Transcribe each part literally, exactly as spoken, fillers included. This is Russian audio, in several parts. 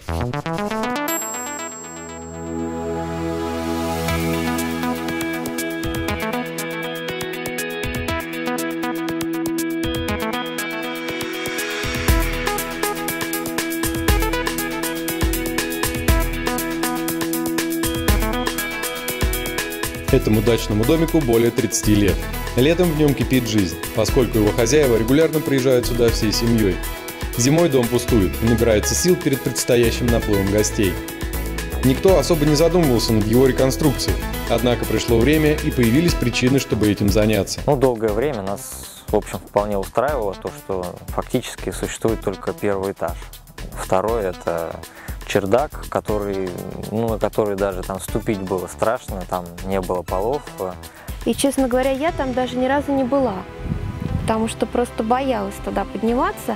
Этому дачному домику более тридцати лет. Летом в нем кипит жизнь, поскольку его хозяева регулярно приезжают сюда всей семьей. Зимой дом пустует и набирается сил перед предстоящим наплывом гостей. Никто особо не задумывался над его реконструкцией, однако пришло время и появились причины, чтобы этим заняться. Ну, долгое время нас, в общем, вполне устраивало то, что фактически существует только первый этаж. Второй – это чердак, который, ну, на который даже там ступить было страшно, там не было полов. И, честно говоря, я там даже ни разу не была, потому что просто боялась туда подниматься.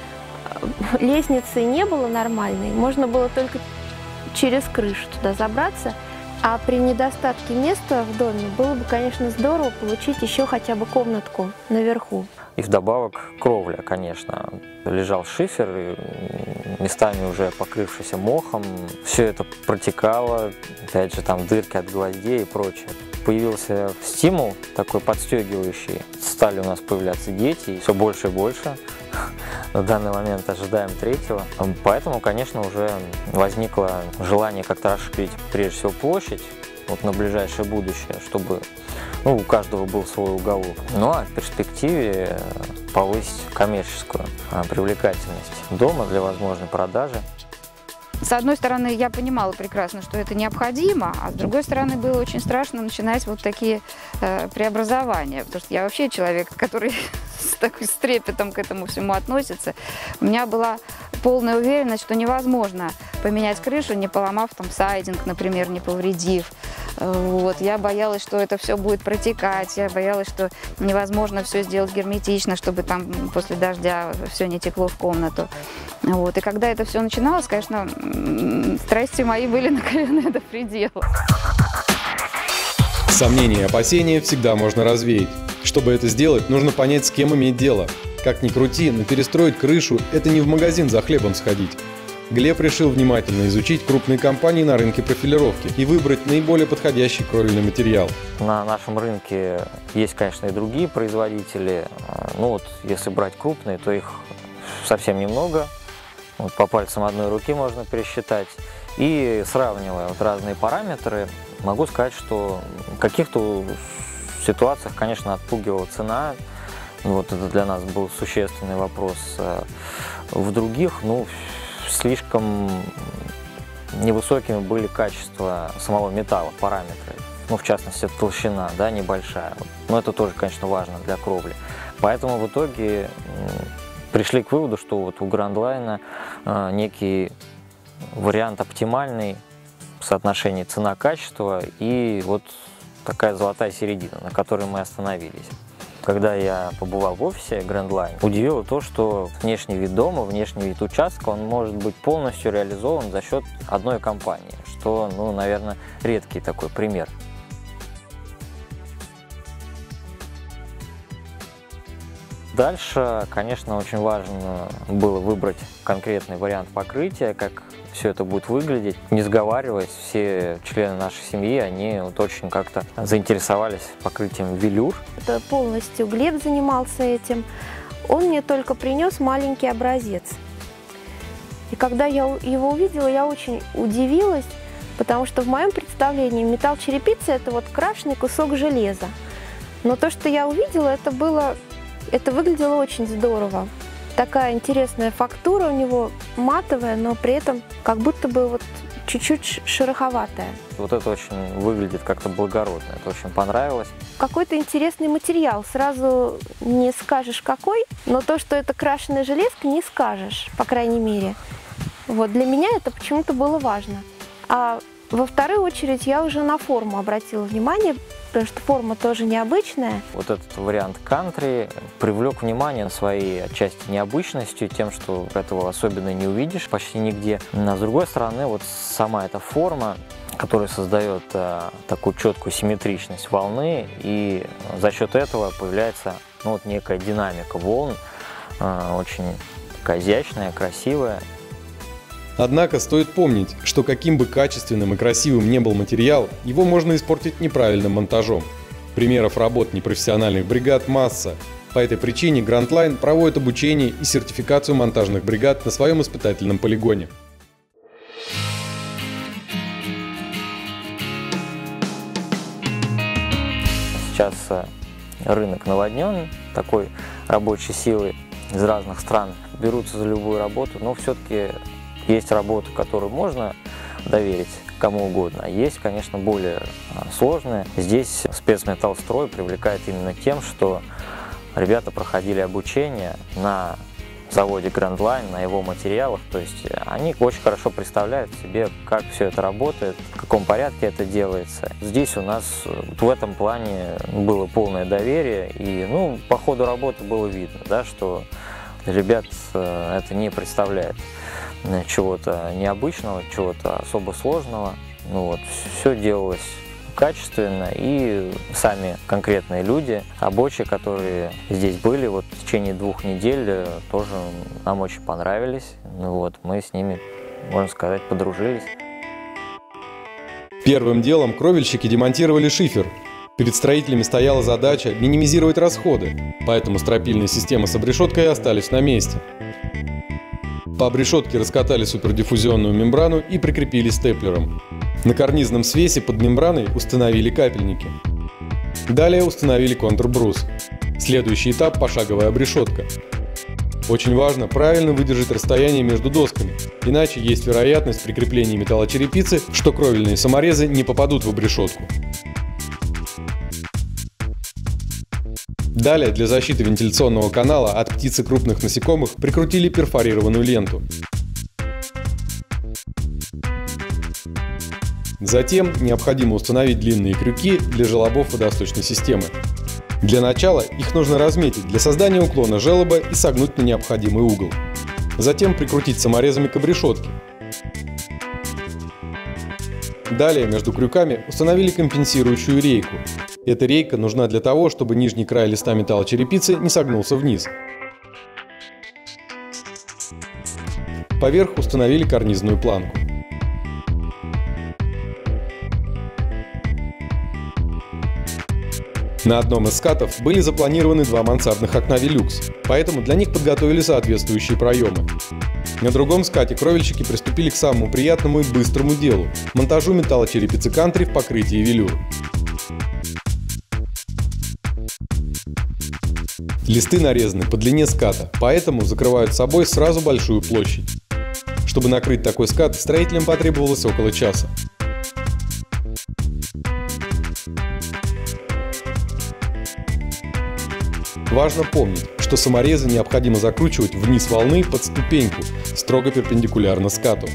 Лестницы не было нормальной, можно было только через крышу туда забраться. А при недостатке места в доме было бы, конечно, здорово получить еще хотя бы комнатку наверху. И вдобавок кровля, конечно. Лежал шифер, и местами уже покрывшийся мохом. Все это протекало, опять же, там дырки от гвоздей и прочее. Появился стимул такой подстегивающий. Стали у нас появляться дети, и все больше и больше. На данный момент ожидаем третьего. Поэтому, конечно, уже возникло желание как-то расширить, прежде всего, площадь вот на ближайшее будущее, чтобы, ну, у каждого был свой уголок. Ну а в перспективе повысить коммерческую привлекательность дома для возможной продажи. С одной стороны, я понимала прекрасно, что это необходимо, а с другой стороны, было очень страшно начинать вот такие э, преобразования, потому что я вообще человек, который с такой с трепетом к этому всему относится. У меня была полная уверенность, что невозможно поменять крышу, не поломав там сайдинг, например, не повредив. Вот. Я боялась, что это все будет протекать, я боялась, что невозможно все сделать герметично, чтобы там после дождя все не текло в комнату. Вот. И когда это все начиналось, конечно, страсти мои были накалены до предела. Сомнения и опасения всегда можно развеять. Чтобы это сделать, нужно понять, с кем иметь дело. Как ни крути, но перестроить крышу – это не в магазин за хлебом сходить. Глеб решил внимательно изучить крупные компании на рынке профилировки и выбрать наиболее подходящий кровельный материал. На нашем рынке есть, конечно, и другие производители. Ну вот, если брать крупные, то их совсем немного. Вот по пальцам одной руки можно пересчитать. И сравнивая вот разные параметры, могу сказать, что в каких-то ситуациях, конечно, отпугивала цена. Вот это для нас был существенный вопрос. В других, ну, слишком невысокими были качества самого металла, параметры. Ну, в частности, толщина, да, небольшая. Но это тоже, конечно, важно для кровли. Поэтому в итоге пришли к выводу, что вот у Грандлайна э, некий вариант оптимальный в соотношении цена-качество и вот такая золотая середина, на которой мы остановились. Когда я побывал в офисе Грандлайн, удивило то, что внешний вид дома, внешний вид участка, он может быть полностью реализован за счет одной компании, что, ну, наверное, редкий такой пример. Дальше, конечно, очень важно было выбрать конкретный вариант покрытия, как все это будет выглядеть. Не сговариваясь, все члены нашей семьи, они вот очень как-то заинтересовались покрытием велюр. Это полностью Глеб занимался этим. Он мне только принес маленький образец. И когда я его увидела, я очень удивилась, потому что в моем представлении металл черепицы – это вот крашеный кусок железа. Но то, что я увидела, это было... Это выглядело очень здорово. Такая интересная фактура у него, матовая, но при этом как будто бы вот чуть-чуть шероховатая. Вот это очень выглядит как-то благородно, это очень понравилось. Какой-то интересный материал, сразу не скажешь какой, но то, что это крашеная железка, не скажешь, по крайней мере. Вот для меня это почему-то было важно. А во вторую очередь я уже на форму обратила внимание, потому что форма тоже необычная. Вот этот вариант кантри привлек внимание своей отчасти необычностью, тем, что этого особенно не увидишь почти нигде. А с другой стороны, вот сама эта форма, которая создает а, такую четкую симметричность волны, и за счет этого появляется, ну, вот некая динамика волн, а, очень такая изящная, красивая. Однако стоит помнить, что каким бы качественным и красивым ни был материал, его можно испортить неправильным монтажом. Примеров работ непрофессиональных бригад масса. По этой причине Grand Line проводит обучение и сертификацию монтажных бригад на своем испытательном полигоне. Сейчас рынок наводнен такой рабочей силой из разных стран. Берутся за любую работу, но все-таки есть работы, которую можно доверить кому угодно. А есть, конечно, более сложные. Здесь спецметаллстрой привлекает именно тем, что ребята проходили обучение на заводе Grand Line, на его материалах. То есть они очень хорошо представляют себе, как все это работает, в каком порядке это делается. Здесь у нас в этом плане было полное доверие, и ну, по ходу работы было видно, да, что ребят это не представляет чего-то необычного, чего-то особо сложного. Ну, вот, все делалось качественно, и сами конкретные люди, рабочие, которые здесь были вот в течение двух недель, тоже нам очень понравились. Ну, вот, мы с ними, можно сказать, подружились. Первым делом кровельщики демонтировали шифер. Перед строителями стояла задача минимизировать расходы, поэтому стропильные системы с обрешеткой остались на месте. По обрешетке раскатали супердиффузионную мембрану и прикрепили степлером. На карнизном свесе под мембраной установили капельники. Далее установили контрбрус. Следующий этап – пошаговая обрешетка. Очень важно правильно выдержать расстояние между досками, иначе есть вероятность прикрепления металлочерепицы, что кровельные саморезы не попадут в обрешетку. Далее для защиты вентиляционного канала от птиц и крупных насекомых прикрутили перфорированную ленту. Затем необходимо установить длинные крюки для желобов водосточной системы. Для начала их нужно разметить для создания уклона желоба и согнуть на необходимый угол. Затем прикрутить саморезами к обрешетке. Далее между крюками установили компенсирующую рейку. Эта рейка нужна для того, чтобы нижний край листа металлочерепицы не согнулся вниз. Поверх установили карнизную планку. На одном из скатов были запланированы два мансардных окна «Велюкс», поэтому для них подготовили соответствующие проемы. На другом скате кровельщики приступили к самому приятному и быстрому делу – монтажу металлочерепицы кантри в покрытии велюр. Листы нарезаны по длине ската, поэтому закрывают собой сразу большую площадь. Чтобы накрыть такой скат, строителям потребовалось около часа. Важно помнить, что саморезы необходимо закручивать вниз волны под ступеньку, строго перпендикулярно скату.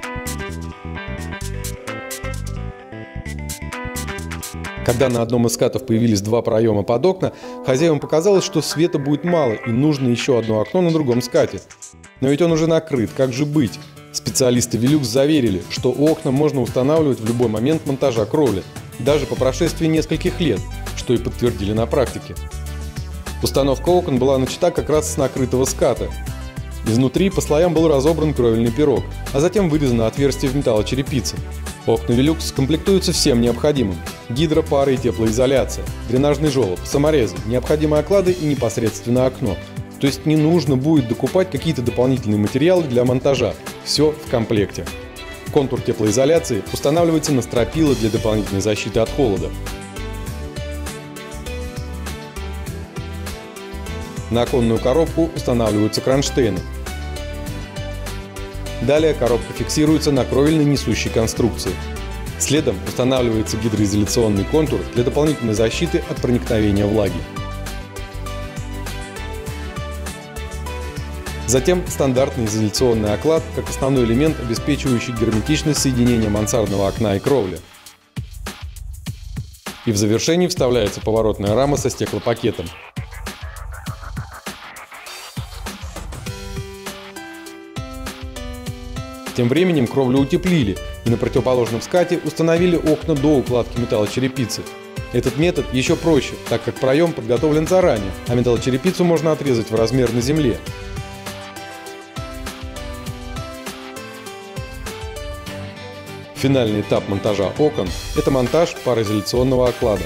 Когда на одном из скатов появились два проема под окна, хозяевам показалось, что света будет мало и нужно еще одно окно на другом скате. Но ведь он уже накрыт, как же быть? Специалисты «Велюкс» заверили, что окна можно устанавливать в любой момент монтажа кровли, даже по прошествии нескольких лет, что и подтвердили на практике. Установка окон была начата как раз с накрытого ската. Изнутри по слоям был разобран кровельный пирог, а затем вырезано отверстие в металлочерепице. Окна «Велюкс» комплектуются всем необходимым – гидро, пара и теплоизоляция, дренажный желоб, саморезы, необходимые оклады и непосредственно окно. То есть не нужно будет докупать какие-то дополнительные материалы для монтажа. Все в комплекте. Контур теплоизоляции устанавливается на стропила для дополнительной защиты от холода. На оконную коробку устанавливаются кронштейны. Далее коробка фиксируется на кровельной несущей конструкции. Следом устанавливается гидроизоляционный контур для дополнительной защиты от проникновения влаги. Затем стандартный изоляционный оклад как основной элемент, обеспечивающий герметичность соединения мансардного окна и кровли. И в завершении вставляется поворотная рама со стеклопакетом. Тем временем кровлю утеплили и на противоположном скате установили окна до укладки металлочерепицы. Этот метод еще проще, так как проем подготовлен заранее, а металлочерепицу можно отрезать в размер на земле. Финальный этап монтажа окон – это монтаж пароизоляционного оклада.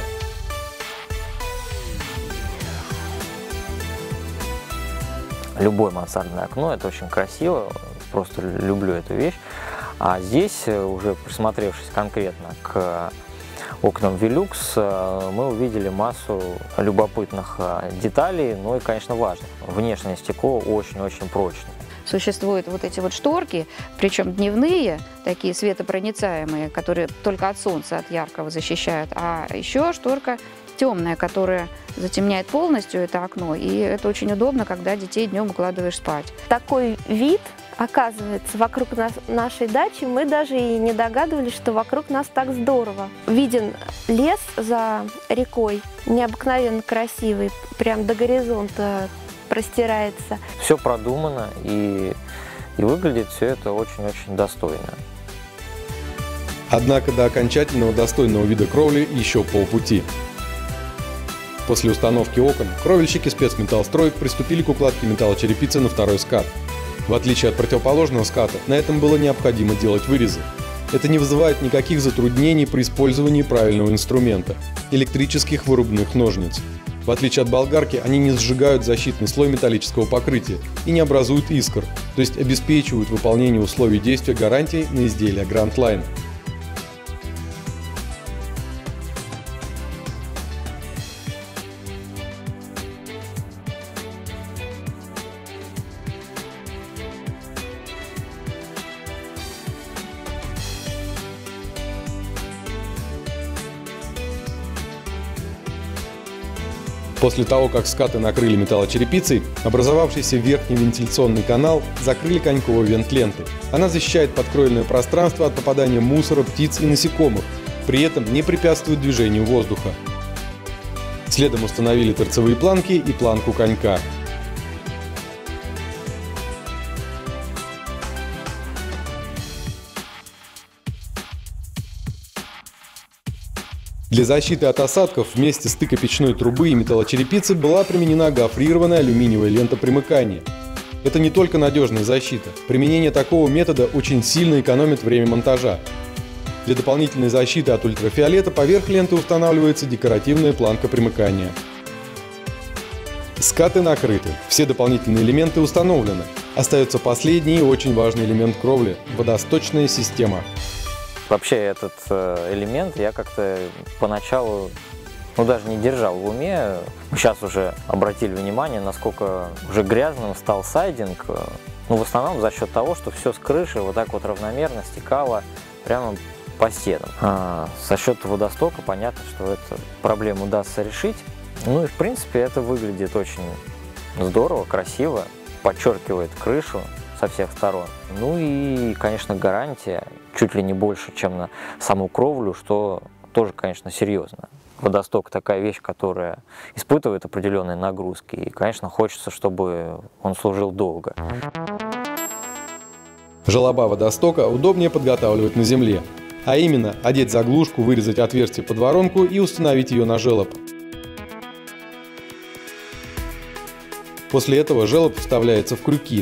Любое мансардное окно – это очень красиво, просто люблю эту вещь. А здесь, уже присмотревшись конкретно к окнам Velux, мы увидели массу любопытных деталей, ну и, конечно, важных. Внешнее стекло очень-очень прочное. Существуют вот эти вот шторки, причем дневные, такие светопроницаемые, которые только от солнца, от яркого защищают, а еще шторка темная, которая затемняет полностью это окно, и это очень удобно, когда детей днем укладываешь спать. Такой вид, оказывается, вокруг нас, нашей дачи, мы даже и не догадывались, что вокруг нас так здорово. Виден лес за рекой, необыкновенно красивый, прям до горизонта простирается. Все продумано, и, и выглядит все это очень-очень достойно. Однако до окончательного достойного вида кровли еще полпути. После установки окон кровельщики спецметаллстроек приступили к укладке металлочерепицы на второй скат. В отличие от противоположного ската, на этом было необходимо делать вырезы. Это не вызывает никаких затруднений при использовании правильного инструмента – электрических вырубных ножниц. В отличие от болгарки, они не сжигают защитный слой металлического покрытия и не образуют искр, то есть обеспечивают выполнение условий действия гарантии на изделия Grand Line. После того, как скаты накрыли металлочерепицей, образовавшийся верхний вентиляционный канал закрыли коньковой вент-лентой. Она защищает подкровельное пространство от попадания мусора, птиц и насекомых, при этом не препятствует движению воздуха. Следом установили торцевые планки и планку конька. Для защиты от осадков вместе стыка печной трубы и металлочерепицы была применена гофрированная алюминиевая лента примыкания. Это не только надежная защита. Применение такого метода очень сильно экономит время монтажа. Для дополнительной защиты от ультрафиолета поверх ленты устанавливается декоративная планка примыкания. Скаты накрыты, все дополнительные элементы установлены. Остается последний и очень важный элемент кровли – водосточная система. Вообще этот элемент я как-то поначалу, ну, даже не держал в уме. Сейчас уже обратили внимание, насколько уже грязным стал сайдинг. Ну, в основном за счет того, что все с крыши вот так вот равномерно стекало прямо по стенам. А, за счет водостока понятно, что эту проблему удастся решить. Ну и в принципе это выглядит очень здорово, красиво, подчеркивает крышу со всех сторон. Ну и, конечно, гарантия чуть ли не больше, чем на саму кровлю, что тоже, конечно, серьезно. Водосток такая вещь, которая испытывает определенные нагрузки, и, конечно, хочется, чтобы он служил долго. Желоба водостока удобнее подготавливать на земле, а именно одеть заглушку, вырезать отверстие под воронку и установить ее на желоб. После этого желоб вставляется в крюки.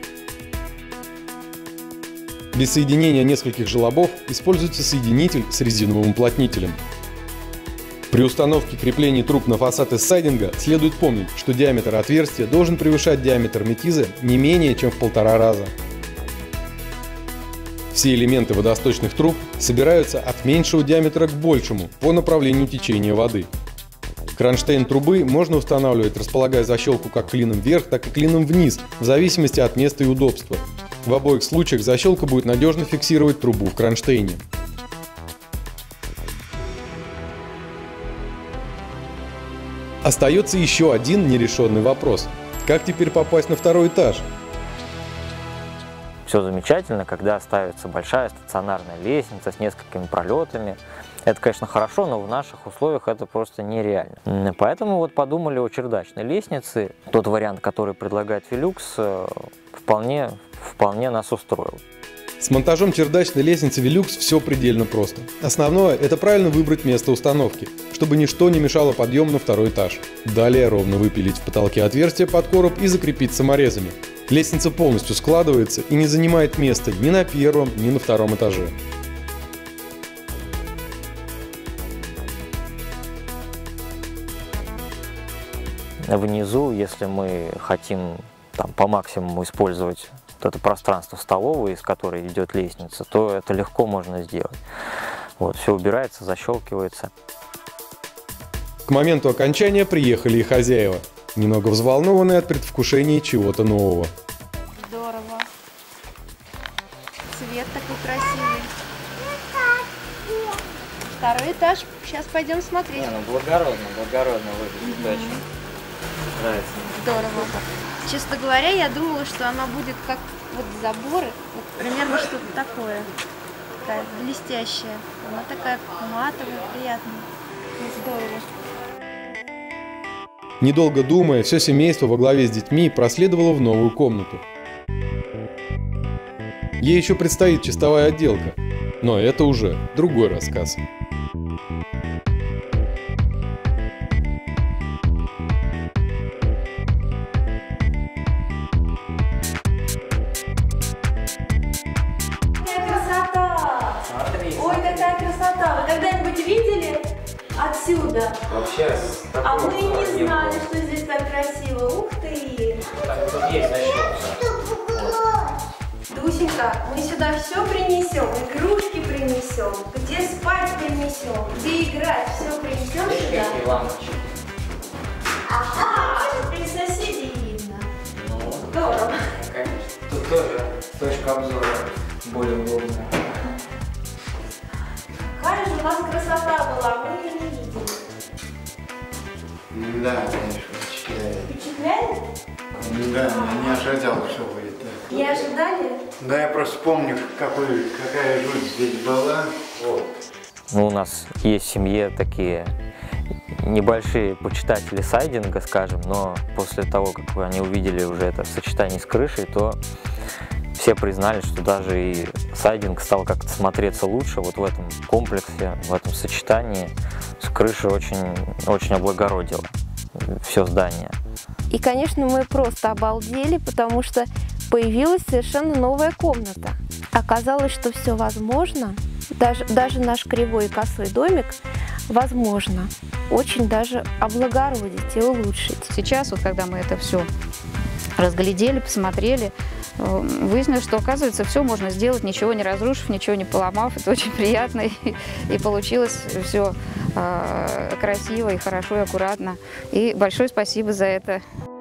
Для соединения нескольких желобов используется соединитель с резиновым уплотнителем. При установке креплений труб на фасад из сайдинга следует помнить, что диаметр отверстия должен превышать диаметр метиза не менее чем в полтора раза. Все элементы водосточных труб собираются от меньшего диаметра к большему по направлению течения воды. Кронштейн трубы можно устанавливать, располагая защелку как клином вверх, так и клином вниз, в зависимости от места и удобства. В обоих случаях защелка будет надежно фиксировать трубу в кронштейне. Остается еще один нерешенный вопрос. Как теперь попасть на второй этаж? Все замечательно, когда ставится большая стационарная лестница с несколькими пролетами. Это, конечно, хорошо, но в наших условиях это просто нереально. Поэтому вот подумали о чердачной лестнице. Тот вариант, который предлагает Velux, вполне, вполне нас устроил. С монтажом чердачной лестницы Velux все предельно просто. Основное – это правильно выбрать место установки, чтобы ничто не мешало подъему на второй этаж. Далее ровно выпилить в потолке отверстие под короб и закрепить саморезами. Лестница полностью складывается и не занимает места ни на первом, ни на втором этаже. внизу, если мы хотим там, по максимуму использовать вот это пространство столовой, из которой идет лестница, то это легко можно сделать. Вот, все убирается, защелкивается. К моменту окончания приехали и хозяева, немного взволнованные от предвкушения чего-то нового. Здорово. Цвет такой красивый. Второй этаж. Сейчас пойдем смотреть. Не, ну благородно, благородно выглядит точно. Нравится. Здорово. Честно говоря, я думала, что она будет как вот заборы, вот примерно что-то такое, такая блестящая. Она такая матовая, приятная. Здорово. Недолго думая, все семейство во главе с детьми проследовало в новую комнату. Ей еще предстоит чистовая отделка, но это уже другой рассказ. Ой, какая красота! Вы когда-нибудь видели отсюда? Вообще, А мы не знали, что здесь так красиво. Ух ты! Тут есть защелка. Дусенька, мы сюда все принесем, игрушки принесем, где спать принесем, где играть, все принесем сюда. Лампочки. Ага, теперь соседей видно. Здорово. Конечно. Тут тоже точка обзора более удобная. Какая же у нас красота была, мы ее не видели. Да, конечно, впечатляет. Впечатляет? Да, не ожидал, что будет так. Не ожидали? Да, я просто помню, какой, какая жуть здесь была. Вот. Ну, у нас есть в семье такие небольшие почитатели сайдинга, скажем, но после того, как они увидели уже это сочетание с крышей, то все признали, что даже и сайдинг стал как-то смотреться лучше вот в этом комплексе, в этом сочетании. С крышей очень, очень облагородило все здание. И, конечно, мы просто обалдели, потому что появилась совершенно новая комната. Оказалось, что все возможно, даже, даже наш кривой и косой домик возможно очень даже облагородить и улучшить. Сейчас, вот когда мы это все разглядели, посмотрели, выяснилось, что, оказывается, все можно сделать, ничего не разрушив, ничего не поломав. Это очень приятно, и, и получилось все э, красиво и хорошо, и аккуратно. И большое спасибо за это.